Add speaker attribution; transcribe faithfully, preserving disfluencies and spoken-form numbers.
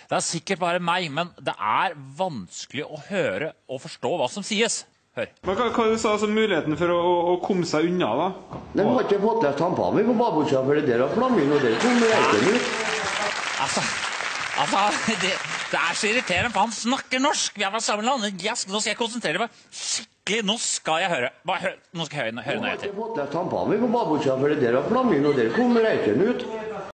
Speaker 1: Det er sikkert bare meg, men det er vanskelig å høre og forstå hva som sies. Hør.
Speaker 2: Men hva, hva du sa altså muligheten for å, å, å komme seg unna, da?
Speaker 3: De har ikke fått lest tampene på babutsja, for det der har flammen, og det kommer ikke ut.
Speaker 1: Altså, altså det, det er så irriterende, for han snakker norsk. Vi har vært sammen i landet. Yes, nå skal jeg konsentrere meg skikkelig. Nå skal jeg høre. Bare hør. Nå skal jeg høre, høre
Speaker 3: De
Speaker 1: nøye
Speaker 3: har
Speaker 1: til.
Speaker 3: ikke fått lest tampene på babutsja, for det der har flammen, og det kommer ikke ut.